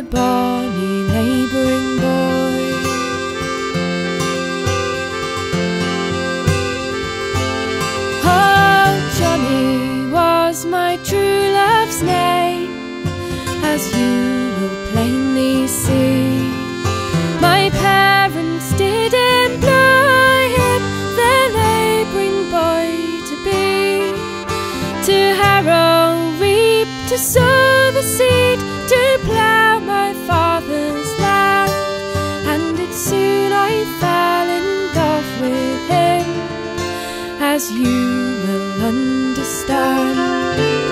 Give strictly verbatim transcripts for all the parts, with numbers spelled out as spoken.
bonny labouring boy. Oh, Johnny was my true love's name, as you will plainly see. My parents did employ him, their labouring boy to be, to harrow, reap, to sow the seed, to plough my father's land. And it soon I fell in love with him, as you will understand.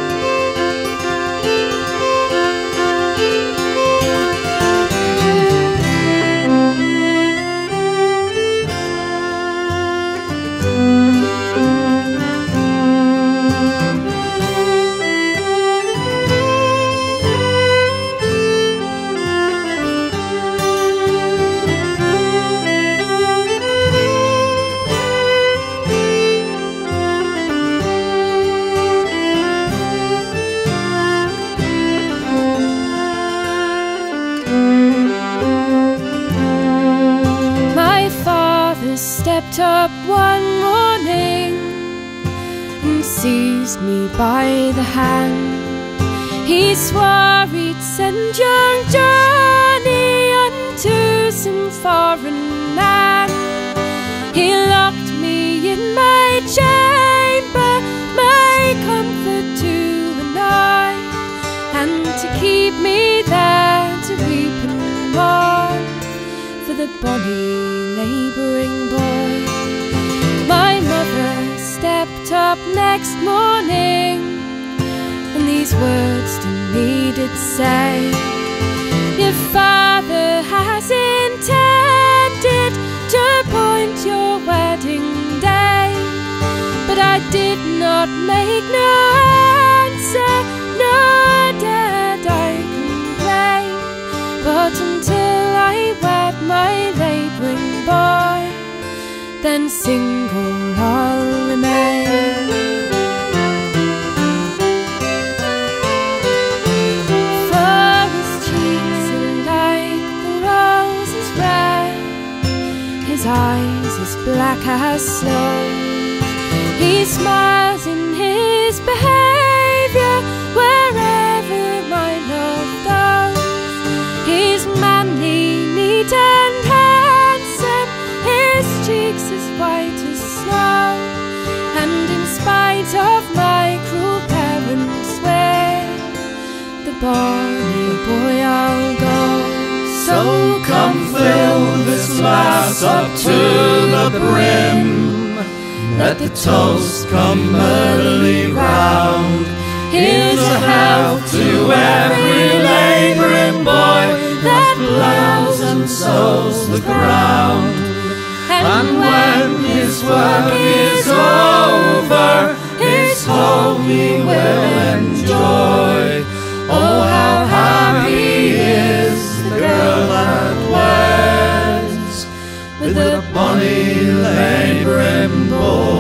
Stepped up one morning and seized me by the hand. He swore he'd send young Johnny unto some foreign land. He locked me in my chamber, my comfort to the night, and to keep me there to weep and mourn for the bonny labouring boy. My mother stepped up next morning, and these words to me did say, your father has intended to appoint your wedding day. But I did not make no answer, nor dared I complain. But until I wed my labouring boy, then single I'll remain. For his cheeks are like the roses red, his eyes as black as snow. He smiles in his behaviour wherever my love goes. He's manly, neat and handsome, his cheeks as white as snow. And in spite of my cruel parents' will, the bonny boy I'll go. So come fill this glass up to the brim, let the toast come merrily round. Here's a health to every labouring boy that ploughs and sows the ground. And when his work is over, his home he will enjoy. Oh, how happy is the girl that weds with a bonny labouring boy.